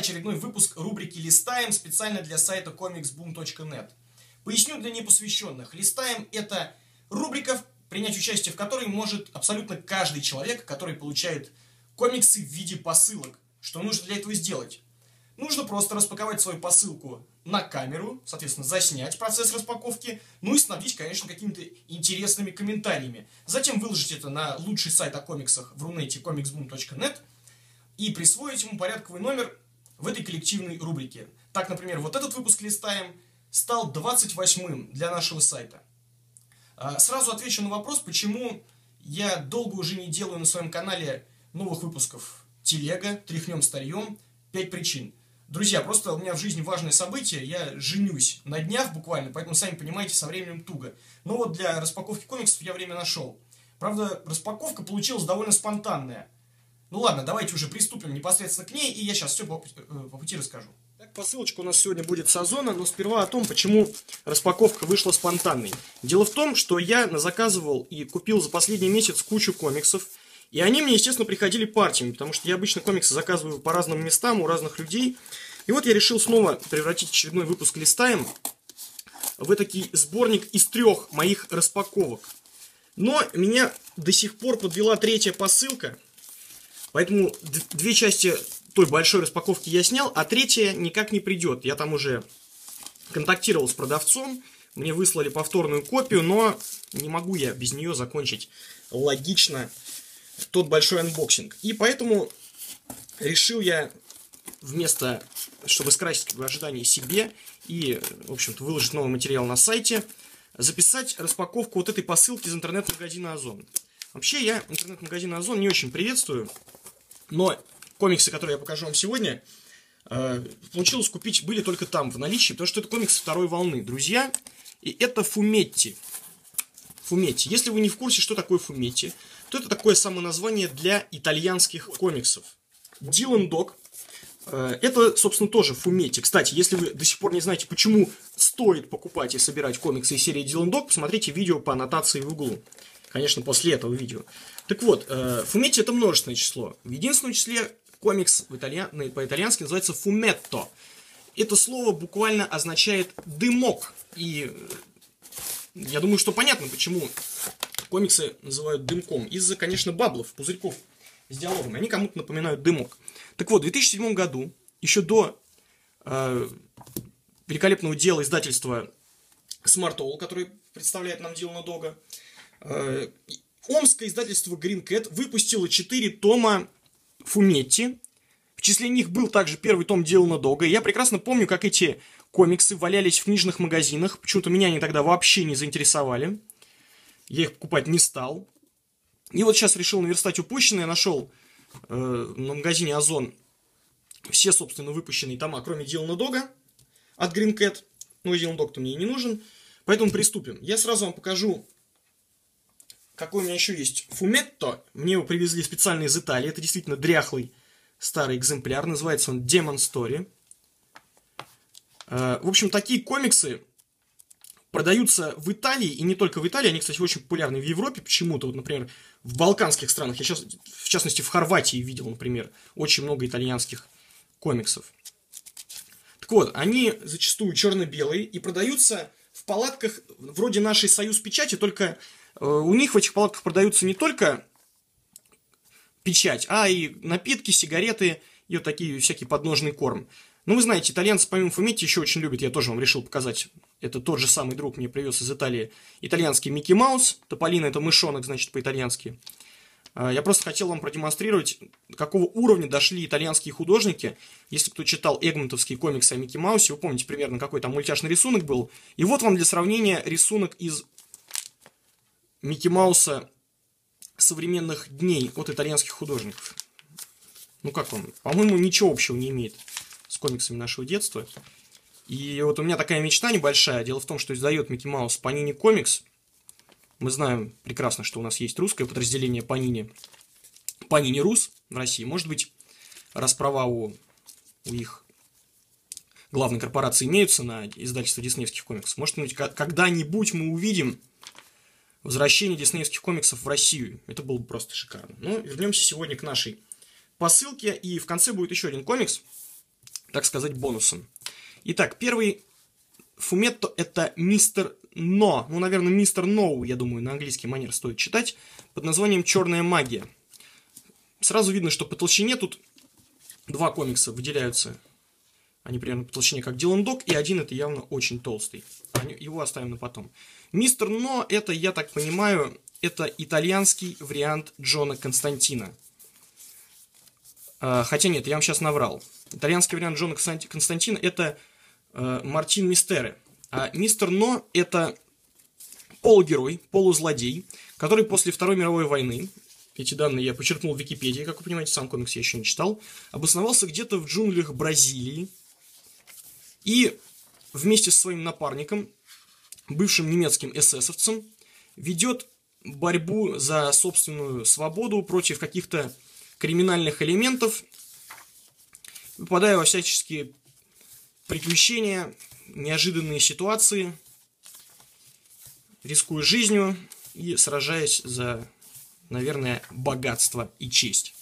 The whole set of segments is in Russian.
очередной выпуск рубрики «Листаем» специально для сайта comicsboom.net. Поясню для непосвященных. «Листаем» — это рубрика, принять участие в которой может абсолютно каждый человек, который получает комиксы в виде посылок. Что нужно для этого сделать? Нужно просто распаковать свою посылку на камеру, соответственно, заснять процесс распаковки, ну и снабдить, конечно, какими-то интересными комментариями. Затем выложить это на лучший сайт о комиксах в Рунете comicsboom.net и присвоить ему порядковый номер в этой коллективной рубрике. Так, например, вот этот выпуск «Листаем» стал 28-м для нашего сайта. Сразу отвечу на вопрос, почему я долго уже не делаю на своем канале новых выпусков «Телега», «Тряхнем старьем», 5 причин. Друзья, просто у меня в жизни важное событие, я женюсь на днях буквально, поэтому, сами понимаете, со временем туго. Но вот для распаковки комиксов я время нашел. Правда, распаковка получилась довольно спонтанная. Ну ладно, давайте уже приступим непосредственно к ней, и я сейчас все по пути расскажу. Так, посылочка у нас сегодня будет с Озона, но сперва о том, почему распаковка вышла спонтанной. Дело в том, что я назаказывал и купил за последний месяц кучу комиксов, и они мне, естественно, приходили партиями, потому что я обычно комиксы заказываю по разным местам, у разных людей. И вот я решил снова превратить очередной выпуск «Листаем» в этакий сборник из 3 моих распаковок. Но меня до сих пор подвела 3-я посылка. Поэтому 2 части той большой распаковки я снял, а 3-я никак не придет. Я там уже контактировал с продавцом, мне выслали повторную копию, но не могу я без нее закончить логично тот большой анбоксинг. И поэтому решил я вместо, чтобы скрасить ожидания себе и, в общем-то, выложить новый материал на сайте, записать распаковку вот этой посылки из интернет-магазина Озон. Вообще, я интернет-магазин Озон не очень приветствую, но комиксы, которые я покажу вам сегодня, получилось купить были только там в наличии, потому что это комиксы второй волны, друзья. И это Фуметти. Фуметти. Если вы не в курсе, что такое Фуметти, то это такое самоназвание для итальянских комиксов. Dylan Dog. Это, собственно, тоже Фуметти. Кстати, если вы до сих пор не знаете, почему стоит покупать и собирать комиксы из серии Dylan Dog, посмотрите видео по аннотации в углу. Конечно, после этого видео. Так вот, Фуметти — это множественное число. В единственном числе комикс по-итальянски называется фуметто. Это слово буквально означает «дымок». И я думаю, что понятно, почему комиксы называют дымком. Из-за, конечно, баблов, пузырьков с диалогами. Они кому-то напоминают дымок. Так вот, в 2007 году, еще до великолепного дела издательства Smart Owl, который представляет нам Дилана Дога, омское издательство Green Cat выпустило 4 тома Фуметти. В числе них был также первый том Дилана Дога. И я прекрасно помню, как эти комиксы валялись в книжных магазинах. Почему-то меня они тогда вообще не заинтересовали. Я их покупать не стал. И вот сейчас решил наверстать упущенное. Я нашел на магазине Озон все, собственно, выпущенные тома, кроме Дилана Дога от Green Cat. Ну, Дилан Дог-то мне и не нужен. Поэтому приступим. Я сразу вам покажу, какой у меня еще есть Фуметто. Мне его привезли специально из Италии. Это действительно дряхлый старый экземпляр. Называется он Demon Story. В общем, такие комиксы продаются в Италии, и не только в Италии. Они, кстати, очень популярны в Европе почему-то. Вот, например, в балканских странах. Я сейчас, в частности, в Хорватии видел, например, очень много итальянских комиксов. Так вот, они зачастую черно-белые и продаются в палатках вроде нашей «Союз Печати», только у них в этих палатках продаются не только печать, а и напитки, сигареты и вот такие всякий подножный корм. Ну, вы знаете, итальянцы помимо Фуметти еще очень любят, я тоже вам решил показать, это тот же самый друг мне привез из Италии, итальянский Микки Маус, Тополино — это мышонок, значит, по-итальянски. Я просто хотел вам продемонстрировать, какого уровня дошли итальянские художники. Если кто читал эгмонтовские комиксы о Микки Маусе, вы помните примерно, какой там мультяшный рисунок был. И вот вам для сравнения рисунок из Микки Мауса современных дней от итальянских художников. Ну как вам? По-моему, ничего общего не имеет с комиксами нашего детства. И вот у меня такая мечта небольшая. Дело в том, что издает Микки Маус Panini Comics. Мы знаем прекрасно, что у нас есть русское подразделение Panini. Panini Rus в России. Может быть, раз права у их главной корпорации имеются на издательство диснеевских комиксов. Может быть, когда-нибудь мы увидим возвращение диснеевских комиксов в Россию. Это было бы просто шикарно. Но вернемся сегодня к нашей посылке. И в конце будет еще один комикс. так сказать, бонусом. Итак, первый фуметто это Мистер Но. Ну, наверное, Мистер Ноу, я думаю, на английский манер стоит читать. Под названием «Черная магия». Сразу видно, что по толщине тут два комикса выделяются. Они примерно по толщине как Дилан Дог, и один это явно очень толстый. Его оставим на потом. Мистер Но, это, я так понимаю, это итальянский вариант Джона Константина. Хотя нет, я вам сейчас наврал. Итальянский вариант Джона Константина это Мартин Мистере. А Мистер Но это полугерой, полузлодей, который после Второй мировой войны, эти данные я почерпнул в Википедии, как вы понимаете, сам комикс я еще не читал, обосновался где-то в джунглях Бразилии и вместе со своим напарником, бывшим немецким эсэсовцем, ведет борьбу за собственную свободу против каких-то криминальных элементов, попадая во всяческие приключения, неожиданные ситуации, рискуя жизнью и сражаясь за, наверное, богатство и честь.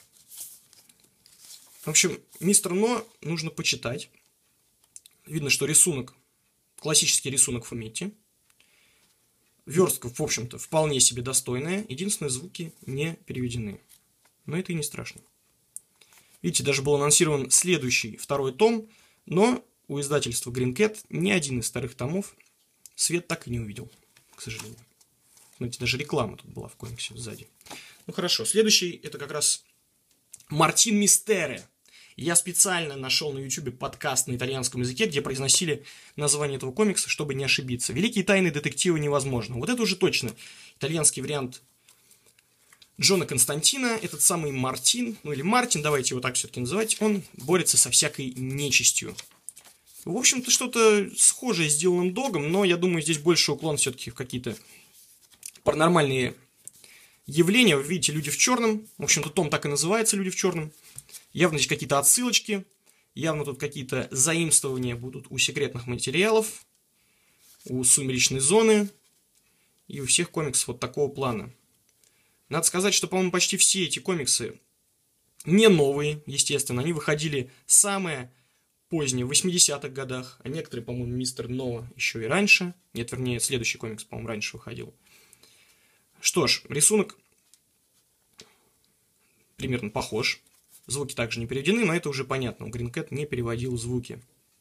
В общем, Мистер Но нужно почитать. Видно, что рисунок, классический рисунок Фумметти. Верстка, в общем-то, вполне себе достойная. Единственные звуки не переведены. Но это и не страшно. Видите, даже был анонсирован следующий, второй том, но у издательства Green Cat ни один из старых томов свет так и не увидел, к сожалению. Смотрите, даже реклама тут была в комиксе сзади. Ну хорошо, следующий это как раз Мартин Мистере. Я специально нашел на YouTube подкаст на итальянском языке, где произносили название этого комикса, чтобы не ошибиться. «Великие тайны детектива невозможно». Вот это уже точно итальянский вариант Джона Константина. Этот самый Мартин, ну или Мартин, давайте его так все-таки называть, он борется со всякой нечистью. В общем-то, что-то схожее с Диланом Догом, но я думаю, здесь больше уклон все-таки в какие-то паранормальные явления. Вы видите, люди в черном. В общем-то, том так и называется «Люди в черном». Явно здесь какие-то отсылочки, явно тут какие-то заимствования будут у секретных материалов, у «Сумеречной зоны» и у всех комиксов вот такого плана. Надо сказать, что, по-моему, почти все эти комиксы не новые, естественно. Они выходили самые поздние, в 80-х годах, а некоторые, по-моему, Мистер Но еще и раньше. Нет, вернее, следующий комикс, по-моему, раньше выходил. Что ж, рисунок примерно похож. Звуки также не переведены, но это уже понятно. У Green Cat не переводил звуки.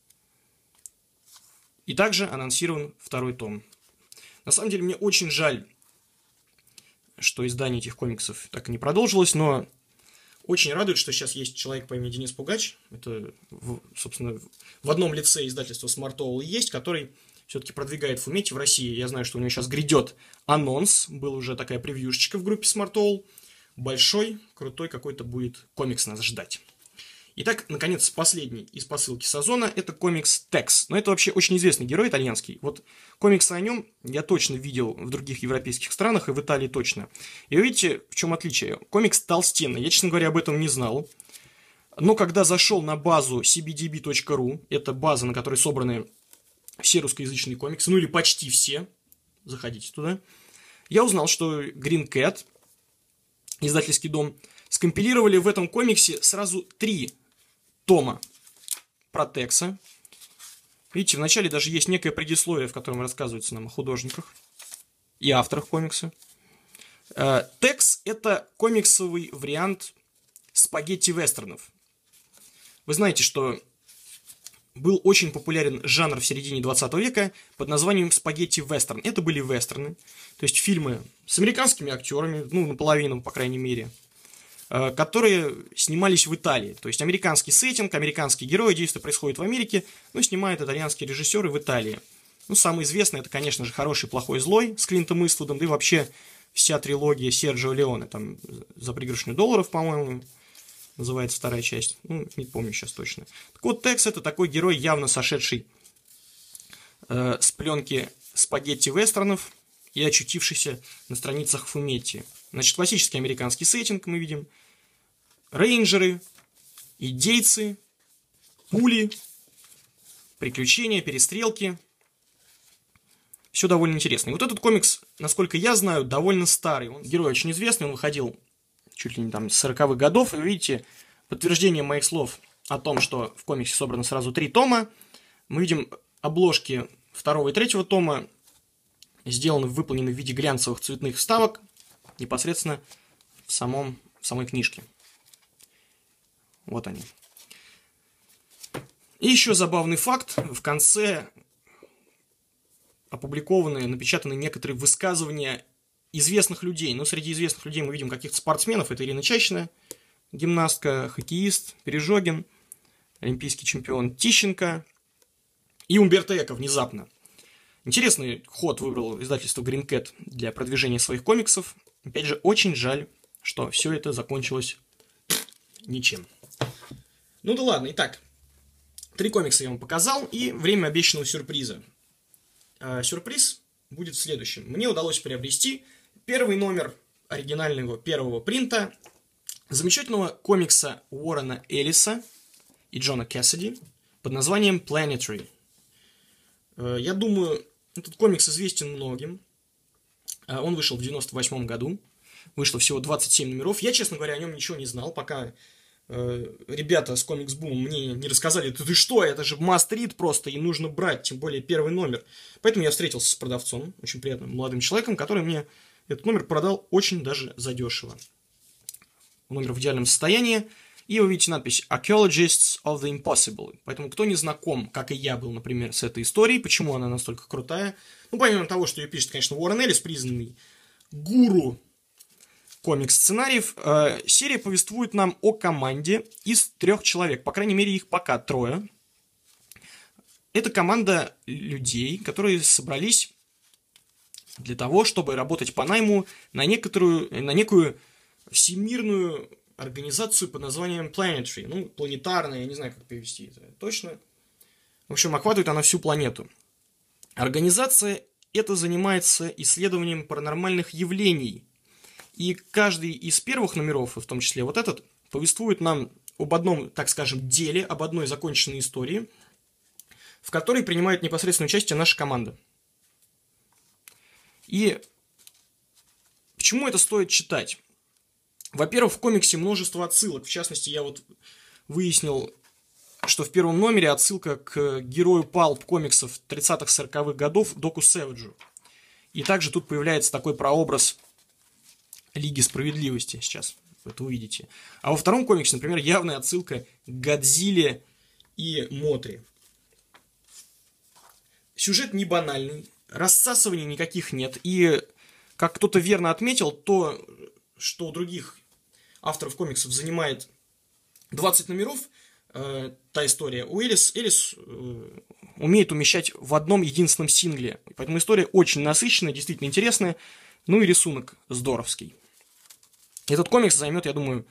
И также анонсирован второй том. На самом деле, мне очень жаль, что издание этих комиксов так и не продолжилось, но очень радует, что сейчас есть человек по имени Денис Пугач. Это, собственно, в одном лице издательства Smart Owl есть, который все-таки продвигает Фумметти в России. Я знаю, что у него сейчас грядет анонс. Была уже такая превьюшечка в группе Smart Owl. Большой, крутой какой-то будет комикс нас ждать. Итак, наконец, последний из посылки сезона – это комикс Текс. Но это вообще очень известный герой итальянский. Вот комиксы о нем я точно видел в других европейских странах и в Италии точно. И вы видите, в чем отличие? Комикс толстенный. Я, честно говоря, об этом не знал. Но когда зашел на базу cbdb.ru, это база, на которой собраны все русскоязычные комиксы, ну или почти все, заходите туда, я узнал, что Green Cat, издательский дом, скомпилировали в этом комиксе сразу 3 тома про Текса. Видите, вначале даже есть некое предисловие, в котором рассказывается нам о художниках и авторах комикса. Текс – это комиксовый вариант спагетти-вестернов. Вы знаете, что был очень популярен жанр в середине 20 века под названием спагетти-вестерн. Это были вестерны, то есть фильмы с американскими актерами, ну, наполовину, по крайней мере, которые снимались в Италии. То есть американский сеттинг, американские герои, действие происходит в Америке, но снимают итальянские режиссеры в Италии. Ну, самый известный это, конечно же, «Хороший, плохой, злой» с Клинтом Иствудом, да и вообще вся трилогия Серджио Леоне, там «За пригоршню долларов», по-моему, называется вторая часть. Ну, не помню сейчас точно. Так вот, Текс это такой герой, явно сошедший с пленки спагетти-вестернов и очутившийся на страницах Фумметти. Значит, классический американский сеттинг мы видим. Рейнджеры, индейцы, пули, приключения, перестрелки. Все довольно интересно. И вот этот комикс, насколько я знаю, довольно старый. Герой очень известный, он выходил чуть ли не там с 40-х годов. И вы видите, подтверждение моих слов о том, что в комиксе собрано сразу 3 тома. Мы видим обложки 2 и 3 тома, выполнены в виде глянцевых цветных вставок, непосредственно в самой книжке. Вот они. И еще забавный факт. В конце напечатаны некоторые высказывания известных людей. Но среди известных людей мы видим каких-то спортсменов. Это Ирина Чащина, гимнастка, хоккеист, Пережогин, олимпийский чемпион Тищенко и Умберто Эко внезапно. Интересный ход выбрал издательство Green Cat для продвижения своих комиксов. Опять же, очень жаль, что все это закончилось ничем. Ну да ладно, итак. 3 комикса я вам показал, и время обещанного сюрприза. Сюрприз будет в следующем. Мне удалось приобрести 1 номер оригинального 1-го принта замечательного комикса Уоррена Эллиса и Джона Кэссиди под названием Planetary. Я думаю, этот комикс известен многим. Он вышел в 1998 году. Вышло всего 27 номеров. Я, честно говоря, о нем ничего не знал, пока ребята с Comics Boom мне не рассказали: ты что, это же must read просто, и нужно брать, тем более 1 номер. Поэтому я встретился с продавцом, очень приятным молодым человеком, который мне этот номер продал очень даже задешево. Номер в идеальном состоянии. И вы видите надпись Archaeologists of the Impossible. Поэтому, кто не знаком, как и я был, например, с этой историей, почему она настолько крутая, помимо того, что ее пишет, конечно, Уоррен Эллис, признанный гуру комикс-сценариев, серия повествует нам о команде из 3 человек. По крайней мере, их пока 3. Это команда людей, которые собрались для того, чтобы работать по найму на некую всемирную организацию под названием Planetary. Планетарная, я не знаю, как перевести это точно. В общем, охватывает она всю планету. Организация эта занимается исследованием паранормальных явлений. И каждый из первых номеров, в том числе вот этот, повествует нам об одном, так скажем, деле, об одной законченной истории, в которой принимает непосредственное участие наша команда. И почему это стоит читать? Во-первых, в комиксе множество отсылок. В частности, я выяснил, что в 1 номере отсылка к герою палп комиксов 30-40-х годов Доку Сэвиджу. И также тут появляется такой прообраз Лиги Справедливости. Сейчас это увидите. А во 2 комиксе, например, явная отсылка к Годзилле и Мотре. Сюжет не банальный. Рассасываний никаких нет. И, как кто-то верно отметил, то, что у других авторов комиксов занимает 20 номеров, та история, Эллис умеет умещать в одном единственном сингле. Поэтому история очень насыщенная, действительно интересная. И рисунок здоровский. Этот комикс займет, я думаю,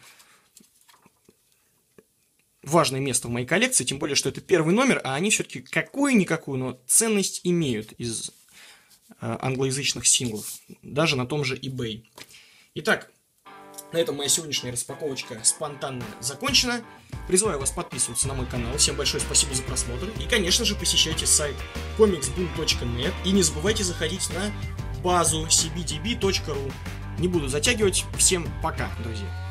важное место в моей коллекции. Тем более, что это 1 номер, а они все-таки какую-никакую, но ценность имеют из англоязычных синглов. Даже на том же eBay. Итак, на этом моя сегодняшняя распаковочка спонтанно закончена. Призываю вас подписываться на мой канал. Всем большое спасибо за просмотр. И, конечно же, посещайте сайт comicsboom.net. И не забывайте заходить на базу cbdb.ru. Не буду затягивать. Всем пока, друзья.